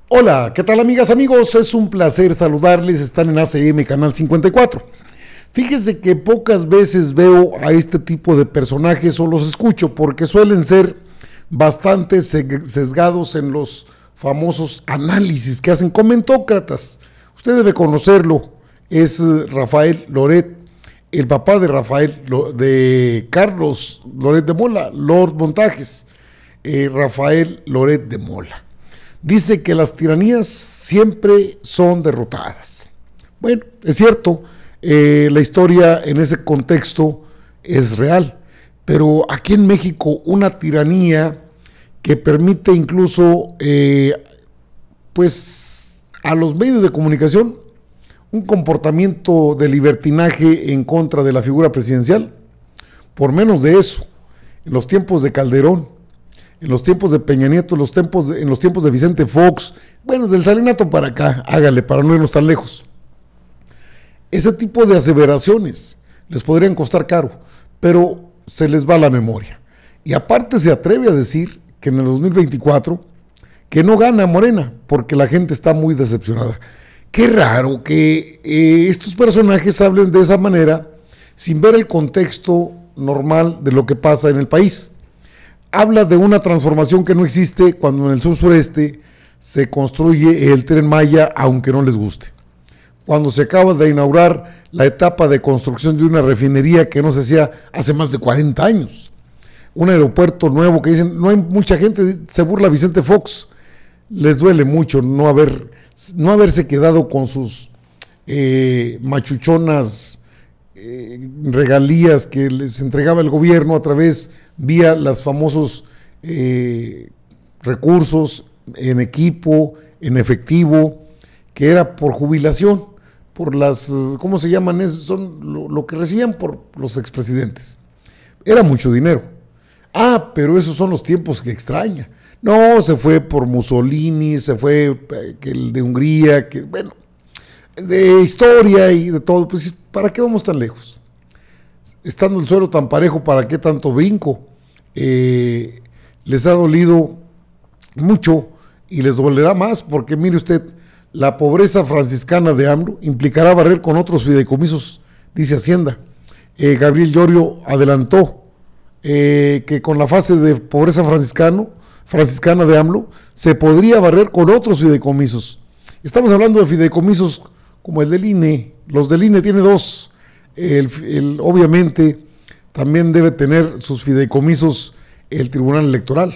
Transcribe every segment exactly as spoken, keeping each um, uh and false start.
Hola, ¿qué tal amigas, amigos? Es un placer saludarles, están en A C M Canal cincuenta y cuatro. Fíjense que pocas veces veo a este tipo de personajes o los escucho porque suelen ser bastante sesgados en los famosos análisis que hacen comentócratas. Usted debe conocerlo, es Rafael Loret, el papá de Rafael, de Carlos Loret de Mola, Lord Montajes, eh, Rafael Loret de Mola. Dice que las tiranías siempre son derrotadas. Bueno, es cierto, eh, la historia en ese contexto es real, pero aquí en México una tiranía que permite incluso eh, pues a los medios de comunicación un comportamiento de libertinaje en contra de la figura presidencial, por menos de eso, en los tiempos de Calderón, en los tiempos de Peña Nieto, en los tiempos de, en los tiempos de Vicente Fox, bueno, del Salinato para acá, hágale, para no irnos tan lejos. Ese tipo de aseveraciones les podrían costar caro, pero se les va la memoria. Y aparte se atreve a decir que en el dos mil veinticuatro, que no gana Morena, porque la gente está muy decepcionada. Qué raro que eh, estos personajes hablen de esa manera, sin ver el contexto normal de lo que pasa en el país. Habla de una transformación que no existe cuando en el sur sureste se construye el Tren Maya, aunque no les guste. Cuando se acaba de inaugurar la etapa de construcción de una refinería que no se hacía hace más de cuarenta años. Un aeropuerto nuevo que dicen, no hay mucha gente, se burla Vicente Fox. Les duele mucho no, haber, no haberse quedado con sus eh, machuchonas eh, regalías que les entregaba el gobierno a través vía los famosos eh, recursos en equipo, en efectivo, que era por jubilación, por las, ¿cómo se llaman? Es, son lo, lo que recibían por los expresidentes. Era mucho dinero. Ah, pero esos son los tiempos que extraña. No, se fue por Mussolini, se fue eh, que el de Hungría, que bueno, de historia y de todo. Pues, ¿para qué vamos tan lejos? Estando el suelo tan parejo, ¿para qué tanto brinco? Eh, les ha dolido mucho y les dolerá más porque mire usted, la pobreza franciscana de AMLO implicará barrer con otros fideicomisos, dice Hacienda. Eh, Gabriel Llorio adelantó eh, que con la fase de pobreza franciscano, franciscana de AMLO se podría barrer con otros fideicomisos. Estamos hablando de fideicomisos como el del I N E, los del I N E tiene dos. El, el, obviamente también debe tener sus fideicomisos el Tribunal Electoral.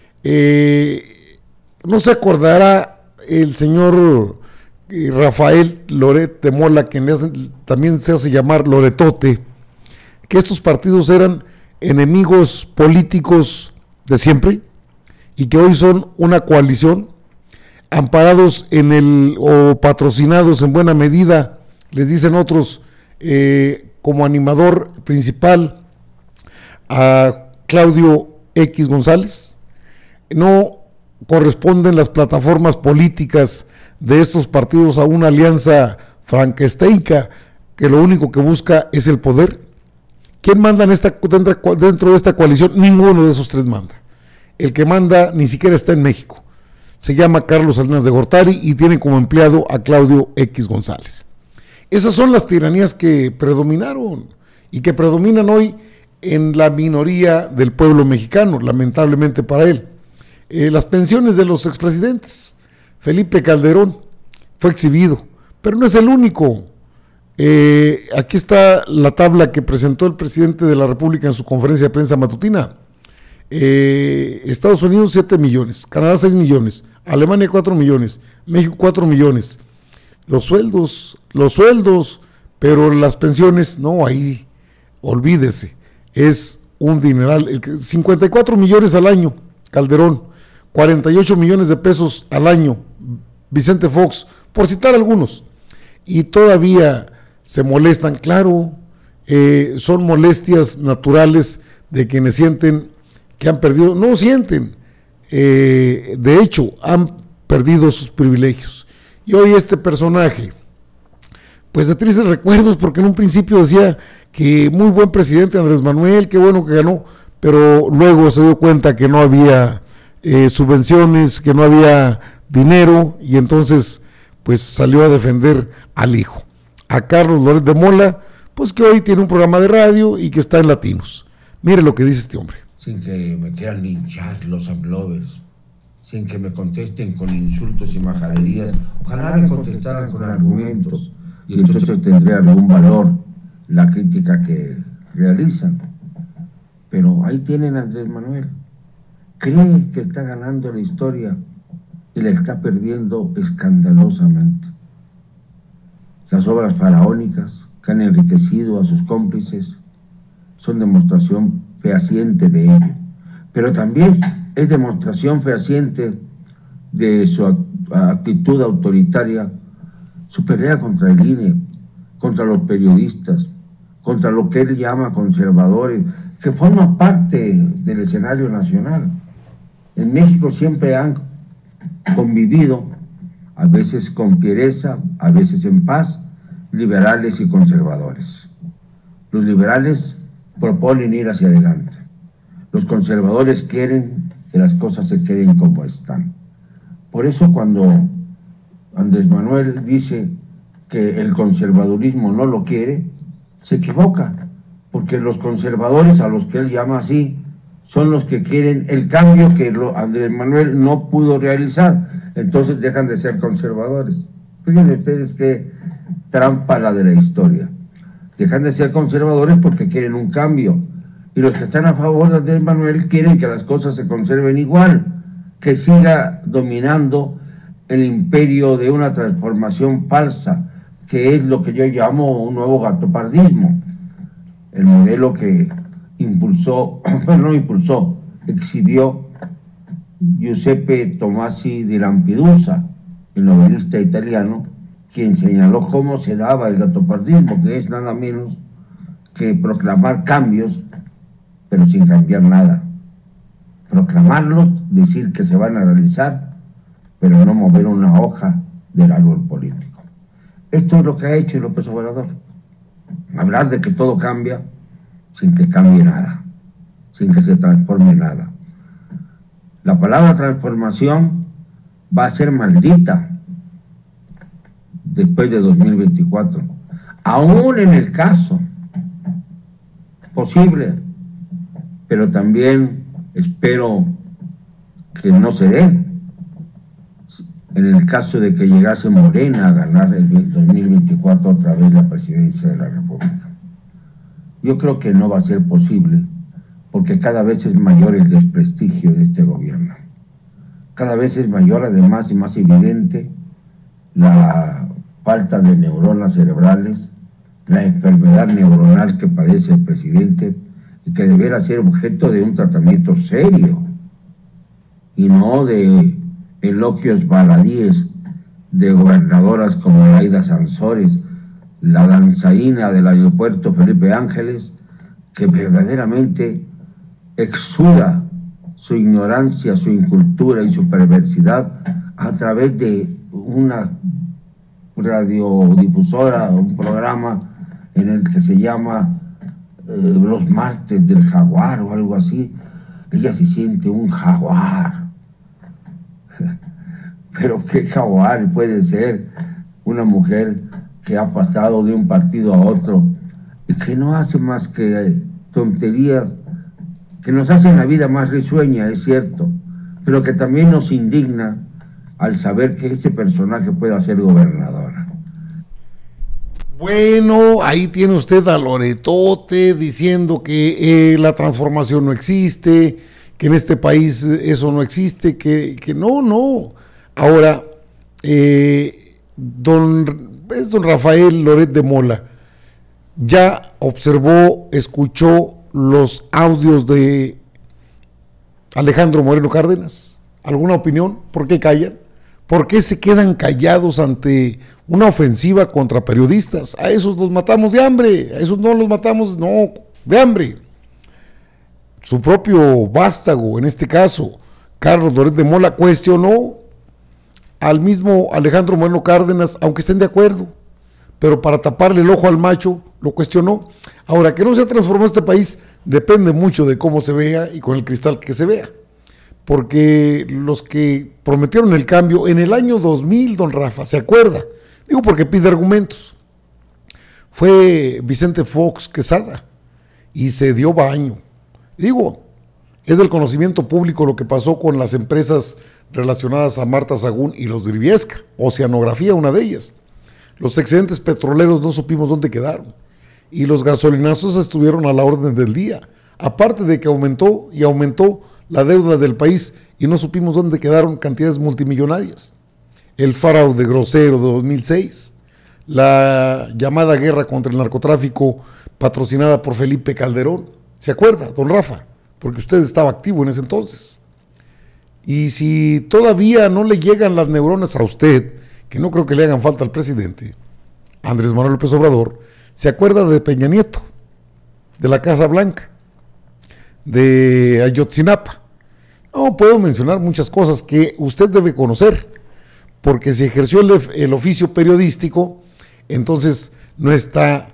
Eh, no se acordará el señor eh, Rafael Loret de Mola, que hace, también se hace llamar Loretote, que estos partidos eran enemigos políticos de siempre y que hoy son una coalición amparados en el o patrocinados en buena medida, les dicen otros, Eh, como animador principal a Claudio X González. No corresponden las plataformas políticas de estos partidos a una alianza frankensteinca que lo único que busca es el poder. ¿Quién manda en esta, dentro, dentro de esta coalición? Ninguno de esos tres manda. El que manda ni siquiera está en México. Se llama Carlos Salinas de Gortari y tiene como empleado a Claudio X González. Esas son las tiranías que predominaron y que predominan hoy en la minoría del pueblo mexicano, lamentablemente para él. Eh, las pensiones de los expresidentes. Felipe Calderón fue exhibido, pero no es el único. Eh, aquí está la tabla que presentó el presidente de la República en su conferencia de prensa matutina. Eh, Estados Unidos siete millones, Canadá seis millones, Alemania cuatro millones, México cuatro millones. Los sueldos, los sueldos, pero las pensiones, no, ahí, olvídese, es un dineral, cincuenta y cuatro millones al año, Calderón, cuarenta y ocho millones de pesos al año, Vicente Fox, por citar algunos, y todavía se molestan, claro, eh, son molestias naturales de quienes sienten que han perdido, no sienten, eh, de hecho, han perdido sus privilegios. Y hoy este personaje, pues de tristes recuerdos, porque en un principio decía que muy buen presidente Andrés Manuel, qué bueno que ganó, pero luego se dio cuenta que no había eh, subvenciones, que no había dinero, y entonces pues salió a defender al hijo, a Carlos Loret de Mola, pues que hoy tiene un programa de radio y que está en Latinos. Mire lo que dice este hombre. Sin que me quieran linchar los amlovers, sin que me contesten con insultos y majaderías, ojalá me contestaran con argumentos, y entonces tendría algún valor la crítica que realizan. Pero ahí tienen a Andrés Manuel, cree que está ganando la historia y la está perdiendo escandalosamente. Las obras faraónicas que han enriquecido a sus cómplices son demostración fehaciente de ello, pero también es demostración fehaciente de su actitud autoritaria, su pelea contra el I N E, contra los periodistas, contra lo que él llama conservadores, que forman parte del escenario nacional. En México siempre han convivido, a veces con fiereza, a veces en paz, liberales y conservadores. Los liberales proponen ir hacia adelante. Los conservadores quieren que las cosas se queden como están. Por eso cuando Andrés Manuel dice que el conservadurismo no lo quiere, se equivoca, porque los conservadores, a los que él llama así, son los que quieren el cambio que Andrés Manuel no pudo realizar. Entonces dejan de ser conservadores. Fíjense ustedes qué trampa la de la historia. Dejan de ser conservadores porque quieren un cambio, y los que están a favor de Andrés Manuel quieren que las cosas se conserven igual, que siga dominando el imperio de una transformación falsa, que es lo que yo llamo un nuevo gatopardismo, el modelo que impulsó, bueno, no impulsó, exhibió Giuseppe Tomasi di Lampedusa, el novelista italiano, quien señaló cómo se daba el gatopardismo, que es nada menos que proclamar cambios, pero sin cambiar nada. Proclamarlos, decir que se van a realizar, pero no mover una hoja del árbol político. Esto es lo que ha hecho López Obrador. Hablar de que todo cambia sin que cambie nada, sin que se transforme nada. La palabra transformación va a ser maldita después de dos mil veinticuatro, aún en el caso posible, pero también espero que no se dé en el caso de que llegase Morena a ganar el dos mil veinticuatro otra vez la presidencia de la República. Yo creo que no va a ser posible, porque cada vez es mayor el desprestigio de este gobierno. Cada vez es mayor, además, y más evidente la falta de neuronas cerebrales, la enfermedad neuronal que padece el presidente y que deberá ser objeto de un tratamiento serio y no de elogios baladíes de gobernadoras como Laida Sansores, la danzarina del aeropuerto Felipe Ángeles, que verdaderamente exuda su ignorancia, su incultura y su perversidad a través de una radiodifusora, un programa en el que se llama eh, Los Martes del Jaguar o algo así. Ella se siente un jaguar. Pero qué jaguar puede ser una mujer que ha pasado de un partido a otro y que no hace más que tonterías que nos hacen la vida más risueña, es cierto, pero que también nos indigna al saber que ese personaje pueda ser gobernadora. Bueno, ahí tiene usted a Loretote diciendo que eh, la transformación no existe, que en este país eso no existe, que, que no, no. Ahora, eh, don, es don Rafael Loret de Mola, ya observó, escuchó los audios de Alejandro Moreno Cárdenas. ¿Alguna opinión? ¿Por qué callan? ¿Por qué se quedan callados ante una ofensiva contra periodistas? A esos los matamos de hambre, a esos no los matamos, no, de hambre. Su propio vástago, en este caso, Carlos Loret de Mola, cuestionó al mismo Alejandro Moreno Cárdenas, aunque estén de acuerdo, pero para taparle el ojo al macho, lo cuestionó. Ahora, que no se transformó este país, depende mucho de cómo se vea y con el cristal que se vea. porque los que prometieron el cambio en el año dos mil, don Rafa, ¿se acuerda? Digo porque pide argumentos. Fue Vicente Fox Quesada y se dio baño. Digo, es del conocimiento público lo que pasó con las empresas relacionadas a Marta Sagún y los Briviesca, Oceanografía, una de ellas. Los excedentes petroleros no supimos dónde quedaron y los gasolinazos estuvieron a la orden del día, aparte de que aumentó y aumentó la deuda del país y no supimos dónde quedaron cantidades multimillonarias. El fraude grosero de dos mil seis, la llamada guerra contra el narcotráfico patrocinada por Felipe Calderón, ¿se acuerda, don Rafa? Porque usted estaba activo en ese entonces. Y si todavía no le llegan las neuronas a usted, que no creo que le hagan falta al presidente, Andrés Manuel López Obrador, ¿se acuerda de Peña Nieto, de la Casa Blanca, de Ayotzinapa? No, puedo mencionar muchas cosas que usted debe conocer, porque si ejerció el, el oficio periodístico, entonces no está,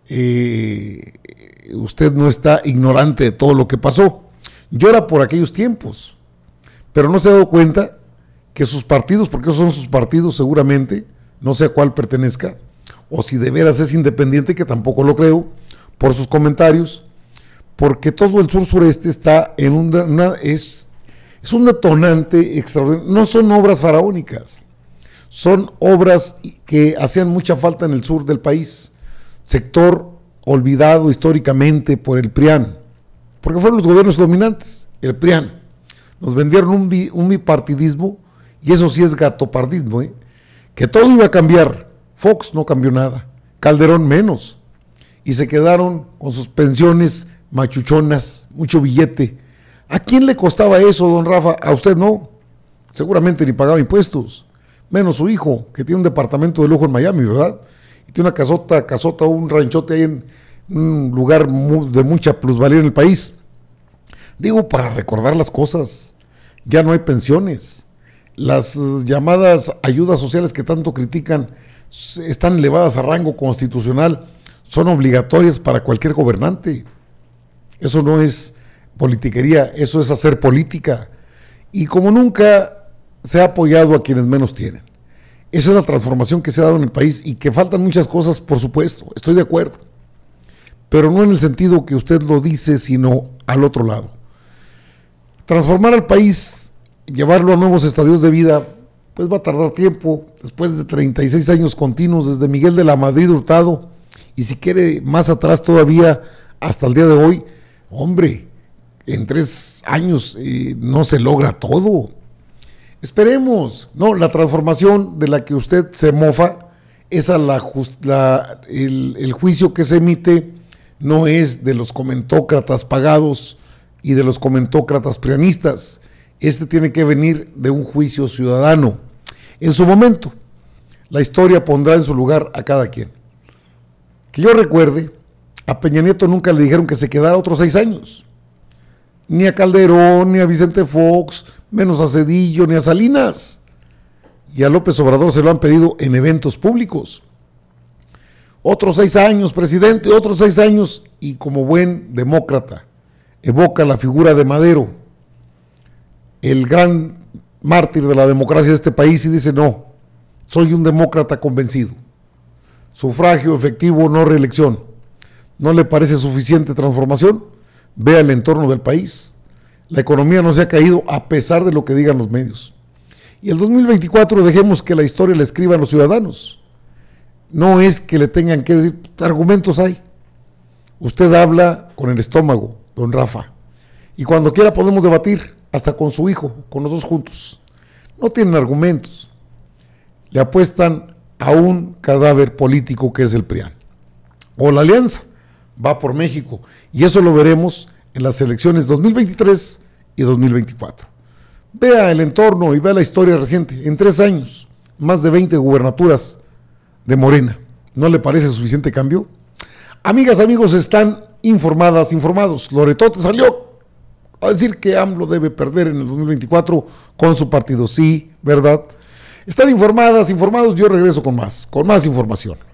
eh, usted no está ignorante de todo lo que pasó. Llora por aquellos tiempos, pero no se ha dado cuenta que sus partidos, porque esos son sus partidos seguramente, no sé a cuál pertenezca, o si de veras es independiente, que tampoco lo creo, por sus comentarios, porque todo el sur sureste está en una, una es, es un detonante extraordinario. No son obras faraónicas, son obras que hacían mucha falta en el sur del país, sector olvidado históricamente por el PRIAN, porque fueron los gobiernos dominantes, el PRIAN. Nos vendieron un, bi, un bipartidismo, y eso sí es gatopardismo, ¿eh? Que todo iba a cambiar. Fox no cambió nada, Calderón menos, y se quedaron con sus pensiones machuchonas, mucho billete. ¿A quién le costaba eso, don Rafa? A usted no, seguramente ni pagaba impuestos, menos su hijo, que tiene un departamento de lujo en Miami, ¿verdad? Y tiene una casota, casota, un ranchote ahí en un lugar de mucha plusvalía en el país. Digo, para recordar las cosas, ya no hay pensiones, las llamadas ayudas sociales que tanto critican están elevadas a rango constitucional, son obligatorias para cualquier gobernante. Eso no es politiquería, eso es hacer política. Y como nunca se ha apoyado a quienes menos tienen. Esa es la transformación que se ha dado en el país y que faltan muchas cosas, por supuesto, estoy de acuerdo. Pero no en el sentido que usted lo dice, sino al otro lado. Transformar al país, llevarlo a nuevos estadios de vida, pues va a tardar tiempo, después de treinta y seis años continuos, desde Miguel de la Madrid Hurtado, y si quiere más atrás todavía, hasta el día de hoy. Hombre, en tres años eh, no se logra todo. Esperemos, no, la transformación de la que usted se mofa, esa la, la el, el juicio que se emite no es de los comentócratas pagados y de los comentócratas prianistas. Este tiene que venir de un juicio ciudadano. En su momento, la historia pondrá en su lugar a cada quien. Que yo recuerde, a Peña Nieto nunca le dijeron que se quedara otros seis años. Ni a Calderón, ni a Vicente Fox, menos a Zedillo, ni a Salinas. Y a López Obrador se lo han pedido en eventos públicos. Otros seis años, presidente, otros seis años, y como buen demócrata, evoca la figura de Madero, el gran mártir de la democracia de este país, y dice: no, soy un demócrata convencido. Sufragio efectivo, no reelección. ¿No le parece suficiente transformación? Vea el entorno del país. La economía no se ha caído a pesar de lo que digan los medios. Y el dos mil veinticuatro dejemos que la historia la escriban los ciudadanos. No es que le tengan que decir, argumentos hay. Usted habla con el estómago, don Rafa. Y cuando quiera podemos debatir, hasta con su hijo, con los dos juntos. No tienen argumentos. Le apuestan a un cadáver político que es el PRIAN. O la Alianza va por México. Y eso lo veremos en las elecciones dos mil veintitrés y dos mil veinticuatro. Vea el entorno y vea la historia reciente. En tres años, más de veinte gubernaturas de Morena. ¿No le parece suficiente cambio? Amigas, amigos, están informadas, informados. Loretote salió a decir que AMLO debe perder en el dos mil veinticuatro con su partido. Sí, ¿verdad? Están informadas, informados. Yo regreso con más, con más información.